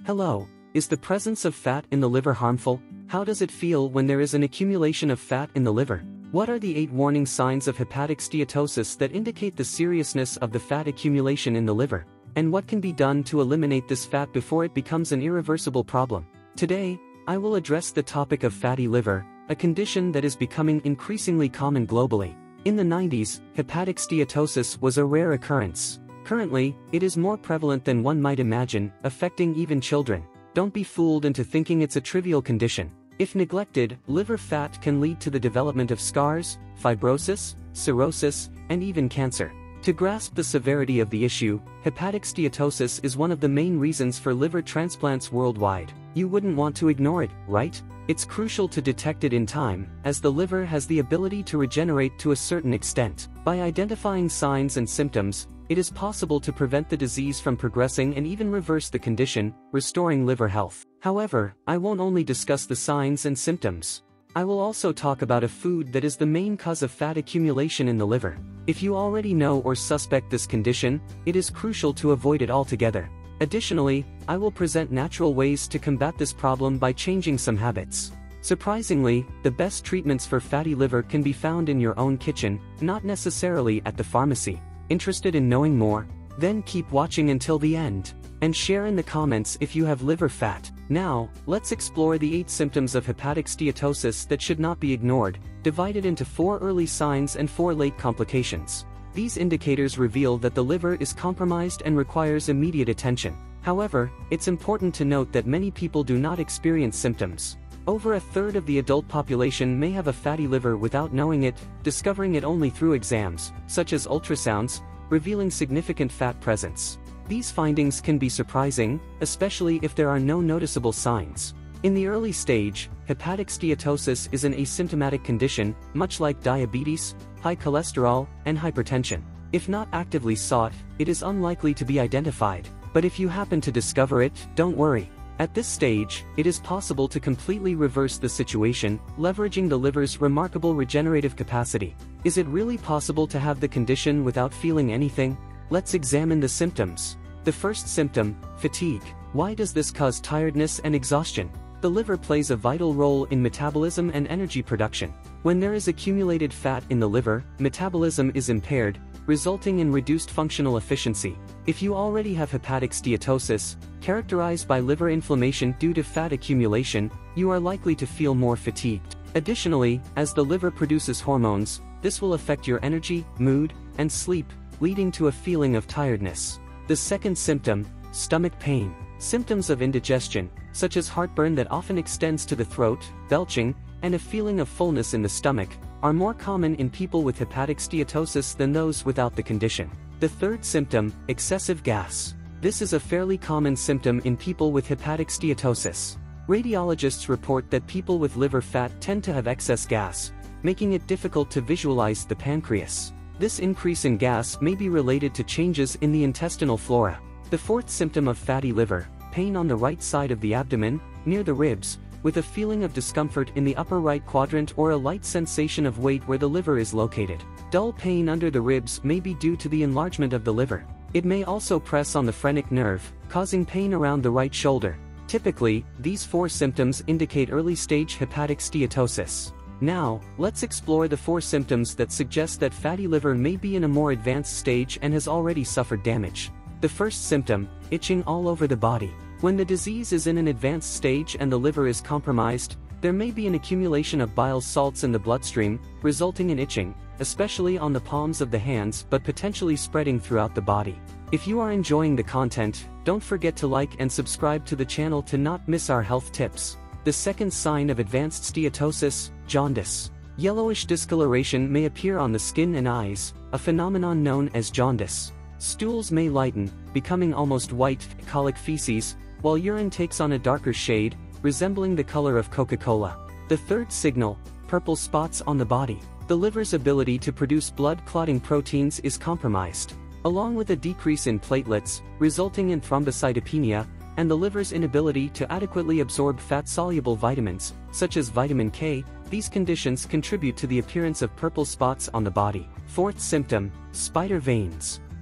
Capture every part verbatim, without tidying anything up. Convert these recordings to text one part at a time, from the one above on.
Hello, is the presence of fat in the liver harmful? How does it feel when there is an accumulation of fat in the liver? What are the eight warning signs of hepatic steatosis that indicate the seriousness of the fat accumulation in the liver? And what can be done to eliminate this fat before it becomes an irreversible problem? Today, I will address the topic of fatty liver, a condition that is becoming increasingly common globally. In the nineties, hepatic steatosis was a rare occurrence. Currently, it is more prevalent than one might imagine, affecting even children. Don't be fooled into thinking it's a trivial condition. If neglected, liver fat can lead to the development of scars, fibrosis, cirrhosis, and even cancer. To grasp the severity of the issue, hepatic steatosis is one of the main reasons for liver transplants worldwide. You wouldn't want to ignore it, right? It's crucial to detect it in time, as the liver has the ability to regenerate to a certain extent. By identifying signs and symptoms, it is possible to prevent the disease from progressing and even reverse the condition, restoring liver health. However, I won't only discuss the signs and symptoms. I will also talk about a food that is the main cause of fat accumulation in the liver. If you already know or suspect this condition, it is crucial to avoid it altogether. Additionally, I will present natural ways to combat this problem by changing some habits. Surprisingly, the best treatments for fatty liver can be found in your own kitchen, not necessarily at the pharmacy. Interested in knowing more? Then keep watching until the end. And share in the comments if you have liver fat. Now, let's explore the eight symptoms of hepatic steatosis that should not be ignored, divided into four early signs and four late complications. These indicators reveal that the liver is compromised and requires immediate attention. However, it's important to note that many people do not experience symptoms. Over a third of the adult population may have a fatty liver without knowing it, discovering it only through exams, such as ultrasounds, revealing significant fat presence. These findings can be surprising, especially if there are no noticeable signs. In the early stage, hepatic steatosis is an asymptomatic condition, much like diabetes, high cholesterol, and hypertension. If not actively sought, it is unlikely to be identified. But if you happen to discover it, don't worry. At this stage, it is possible to completely reverse the situation, leveraging the liver's remarkable regenerative capacity. Is it really possible to have the condition without feeling anything? Let's examine the symptoms. The first symptom, fatigue. Why does this cause tiredness and exhaustion? The liver plays a vital role in metabolism and energy production. When there is accumulated fat in the liver, metabolism is impaired, resulting in reduced functional efficiency. If you already have hepatic steatosis, characterized by liver inflammation due to fat accumulation, you are likely to feel more fatigued. Additionally, as the liver produces hormones, this will affect your energy, mood, and sleep, leading to a feeling of tiredness. The second symptom, stomach pain. Symptoms of indigestion, such as heartburn that often extends to the throat, belching, and a feeling of fullness in the stomach, are more common in people with hepatic steatosis than those without the condition. The third symptom, excessive gas. This is a fairly common symptom in people with hepatic steatosis. Radiologists report that people with liver fat tend to have excess gas, making it difficult to visualize the pancreas. This increase in gas may be related to changes in the intestinal flora. The fourth symptom of fatty liver, pain on the right side of the abdomen, near the ribs, with a feeling of discomfort in the upper right quadrant or a light sensation of weight where the liver is located. Dull pain under the ribs may be due to the enlargement of the liver. It may also press on the phrenic nerve, causing pain around the right shoulder. Typically, these four symptoms indicate early-stage hepatic steatosis. Now, let's explore the four symptoms that suggest that fatty liver may be in a more advanced stage and has already suffered damage. The first symptom, itching all over the body. When the disease is in an advanced stage and the liver is compromised, there may be an accumulation of bile salts in the bloodstream, resulting in itching, especially on the palms of the hands but potentially spreading throughout the body. If you are enjoying the content, don't forget to like and subscribe to the channel to not miss our health tips. The second sign of advanced steatosis, jaundice. Yellowish discoloration may appear on the skin and eyes, a phenomenon known as jaundice. Stools may lighten, becoming almost white, colic feces, while urine takes on a darker shade, resembling the color of Coca-Cola. The third signal, purple spots on the body. The liver's ability to produce blood-clotting proteins is compromised, along with a decrease in platelets, resulting in thrombocytopenia, and the liver's inability to adequately absorb fat-soluble vitamins, such as vitamin K. These conditions contribute to the appearance of purple spots on the body. Fourth symptom, spider veins.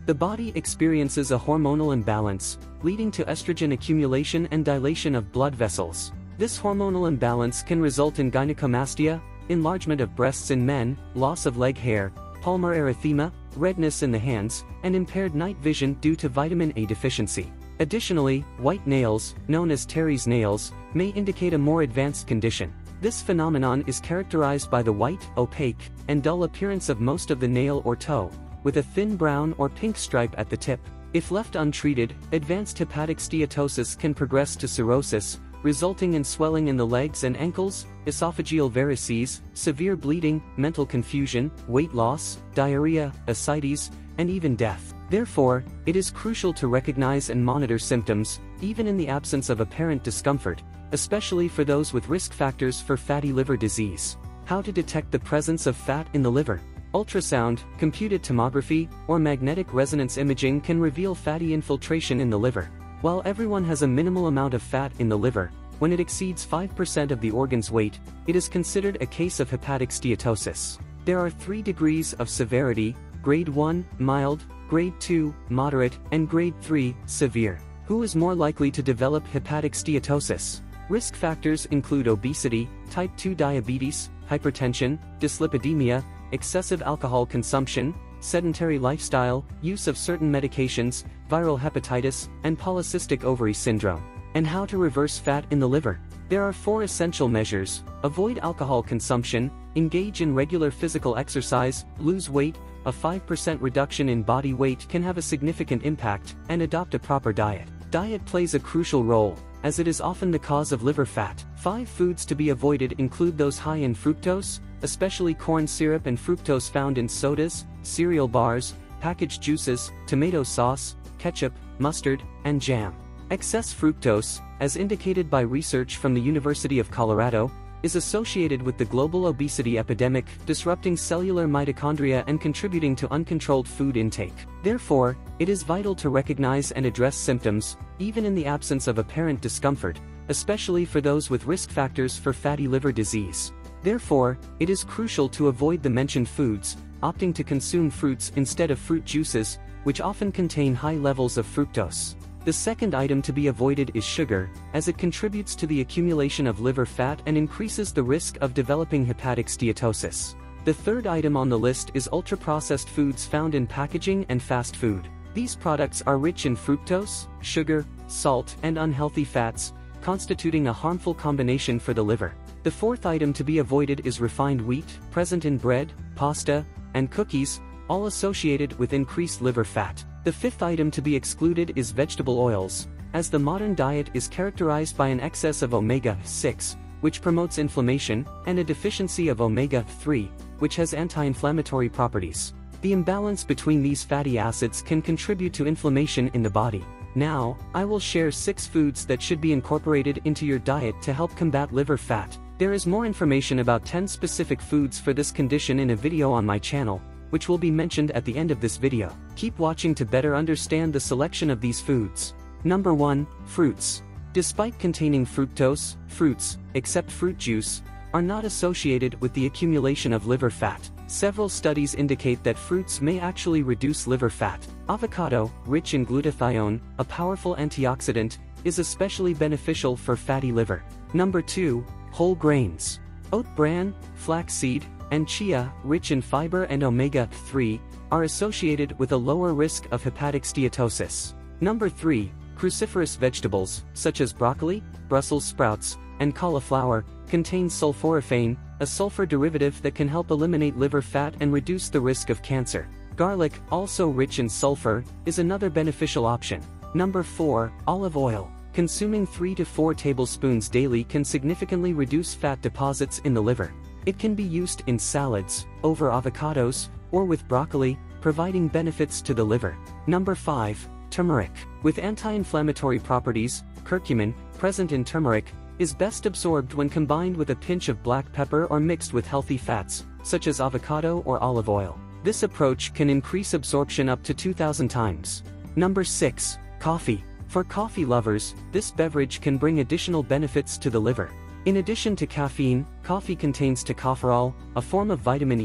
The body experiences a hormonal imbalance, leading to estrogen accumulation and dilation of blood vessels. This hormonal imbalance can result in gynecomastia, enlargement of breasts in men, loss of leg hair, palmar erythema, redness in the hands, and impaired night vision due to vitamin A deficiency. Additionally, white nails, known as Terry's nails, may indicate a more advanced condition. This phenomenon is characterized by the white, opaque, and dull appearance of most of the nail or toe, with a thin brown or pink stripe at the tip. If left untreated, advanced hepatic steatosis can progress to cirrhosis, resulting in swelling in the legs and ankles, esophageal varices, severe bleeding, mental confusion, weight loss, diarrhea, ascites, and even death. Therefore, it is crucial to recognize and monitor symptoms, even in the absence of apparent discomfort, especially for those with risk factors for fatty liver disease. How to detect the presence of fat in the liver? Ultrasound, computed tomography, or magnetic resonance imaging can reveal fatty infiltration in the liver. While everyone has a minimal amount of fat in the liver, when it exceeds five percent of the organ's weight, it is considered a case of hepatic steatosis. There are three degrees of severity: grade one, mild, grade two, moderate, and grade three, severe. Who is more likely to develop hepatic steatosis? Risk factors include obesity, type two diabetes, hypertension, dyslipidemia, excessive alcohol consumption, sedentary lifestyle, use of certain medications, viral hepatitis, and polycystic ovary syndrome. And how to reverse fat in the liver? There are four essential measures: avoid alcohol consumption, engage in regular physical exercise, lose weight, a five percent reduction in body weight can have a significant impact, and adopt a proper diet. Diet plays a crucial role, as it is often the cause of liver fat. Five foods to be avoided include those high in fructose, especially corn syrup and fructose found in sodas, cereal bars, packaged juices, tomato sauce, ketchup, mustard, and jam. Excess fructose, as indicated by research from the University of Colorado, is associated with the global obesity epidemic, disrupting cellular mitochondria and contributing to uncontrolled food intake. Therefore, it is vital to recognize and address symptoms, even in the absence of apparent discomfort, especially for those with risk factors for fatty liver disease. Therefore, it is crucial to avoid the mentioned foods, opting to consume fruits instead of fruit juices, which often contain high levels of fructose. The second item to be avoided is sugar, as it contributes to the accumulation of liver fat and increases the risk of developing hepatic steatosis. The third item on the list is ultra-processed foods found in packaging and fast food. These products are rich in fructose, sugar, salt, and unhealthy fats, constituting a harmful combination for the liver. The fourth item to be avoided is refined wheat, present in bread, pasta, and cookies, all associated with increased liver fat. The fifth item to be excluded is vegetable oils, as the modern diet is characterized by an excess of omega six, which promotes inflammation, and a deficiency of omega three, which has anti-inflammatory properties. The imbalance between these fatty acids can contribute to inflammation in the body. Now, I will share six foods that should be incorporated into your diet to help combat liver fat. There is more information about ten specific foods for this condition in a video on my channel, which will be mentioned at the end of this video. Keep watching to better understand the selection of these foods. Number one. Fruits. Despite containing fructose, fruits, except fruit juice, are not associated with the accumulation of liver fat. Several studies indicate that fruits may actually reduce liver fat. Avocado, rich in glutathione, a powerful antioxidant, is especially beneficial for fatty liver. Number two. Whole grains. Oat bran, flaxseed, and chia, rich in fiber and omega three, are associated with a lower risk of hepatic steatosis. Number three. Cruciferous vegetables, such as broccoli, Brussels sprouts, and cauliflower, contain sulforaphane, a sulfur derivative that can help eliminate liver fat and reduce the risk of cancer. Garlic, also rich in sulfur, is another beneficial option. Number four. Olive oil. Consuming three to four tablespoons daily can significantly reduce fat deposits in the liver. It can be used in salads, over avocados, or with broccoli, providing benefits to the liver. Number five. Turmeric. With anti-inflammatory properties, curcumin, present in turmeric, is best absorbed when combined with a pinch of black pepper or mixed with healthy fats, such as avocado or olive oil. This approach can increase absorption up to two thousand times. Number six. Coffee. For coffee lovers, this beverage can bring additional benefits to the liver. In addition to caffeine, coffee contains tocopherol, a form of vitamin E,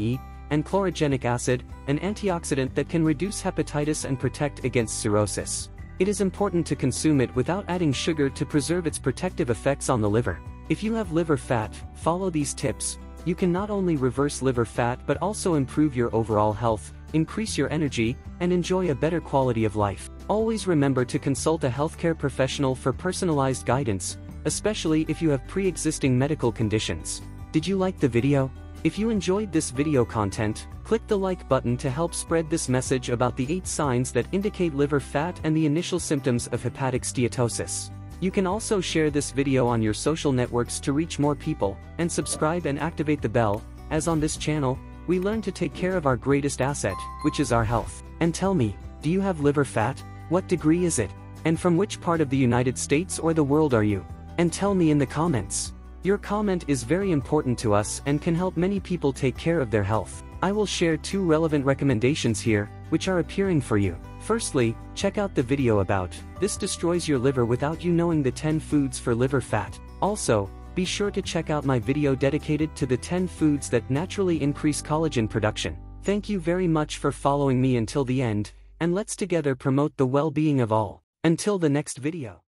and chlorogenic acid, an antioxidant that can reduce hepatitis and protect against cirrhosis. It is important to consume it without adding sugar to preserve its protective effects on the liver. If you have liver fat, follow these tips. You can not only reverse liver fat but also improve your overall health, increase your energy, and enjoy a better quality of life. Always remember to consult a healthcare professional for personalized guidance, especially if you have pre-existing medical conditions. Did you like the video? If you enjoyed this video content, click the like button to help spread this message about the eight signs that indicate liver fat and the initial symptoms of hepatic steatosis. You can also share this video on your social networks to reach more people, and subscribe and activate the bell, as on this channel, we learn to take care of our greatest asset, which is our health. And tell me, do you have liver fat? What degree is it? And from which part of the United States or the world are you? And tell me in the comments. Your comment is very important to us and can help many people take care of their health. I will share two relevant recommendations here, which are appearing for you. Firstly, check out the video about "This destroys your liver without you knowing the ten foods for liver fat." Also, be sure to check out my video dedicated to the ten foods that naturally increase collagen production. Thank you very much for following me until the end, and let's together promote the well-being of all. Until the next video.